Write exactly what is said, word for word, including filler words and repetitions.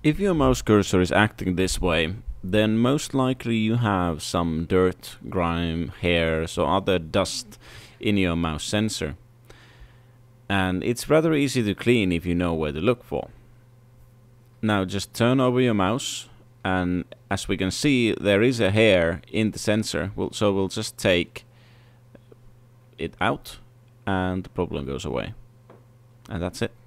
If your mouse cursor is acting this way, then most likely you have some dirt, grime, hairs or other dust in your mouse sensor. And it's rather easy to clean if you know where to look for. Now just turn over your mouse, and as we can see there is a hair in the sensor, so we'll just take it out and the problem goes away. And that's it.